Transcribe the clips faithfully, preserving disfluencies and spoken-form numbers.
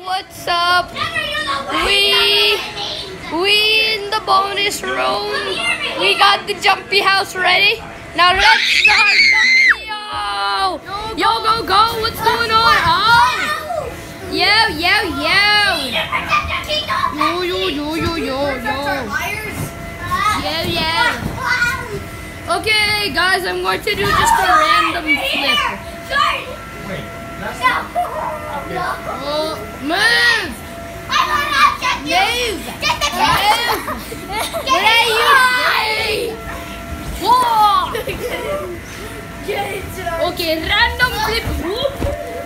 what's up? We we in the bonus room. We got the jumpy house ready. Now let's start the video. Yo, go, go. What's going on? Oh, yo, yo, yo. Yo, yo, yo, yo, yo, yo. Yo, yo. Okay, guys, I'm going to do just a random flip. Oh, move! Move! Move! What are you doing? Whoa! Okay, random flip. Whoop!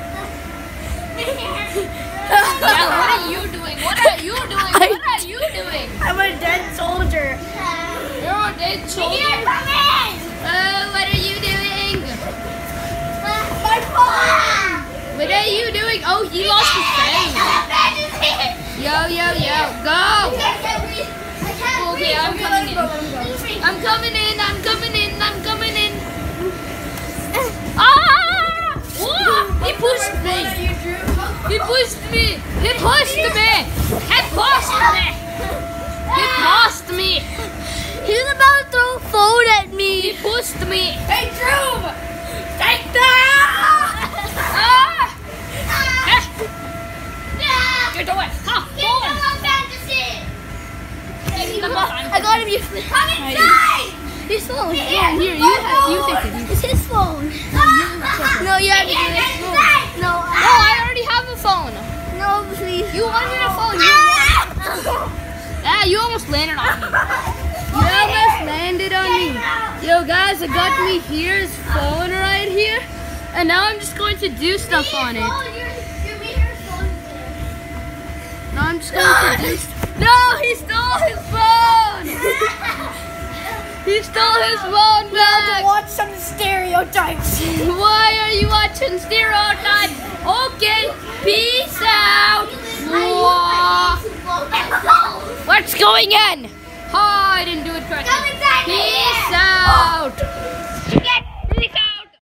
Yeah, what are you doing? What are you doing? What are you doing? I'm a dead soldier. You're a dead soldier? Uh, what are you doing? My phone! What are you doing? Oh, he lost his phone. Yo, yo, yo, go! Okay, I'm coming in. I'm coming in, I'm coming in, I'm coming in. Ah! Whoa! He pushed me! He pushed me! He pushed me! He pushed me! He pushed me! He's about to throw a phone at me. He pushed me! Hey, Drew! Take that! Ah! Get away! Ha! I got him. You come inside. His phone. Here, here, you have, you take it. It's his phone. No, you have to do it. No, Oh, I already have a phone. no, please. You wanted a phone. You Ah, you almost landed on me. You almost landed on me. Yo, guys, I got me here's phone right here, and now I'm just going to do stuff on it. No, I'm just going to do stuff. No, he stole his phone. He stole his phone back. Watch some stereotypes. Why are you watching stereotypes? Okay, peace out. Whoa. What's going on? Oh, I didn't do it correctly. Peace out.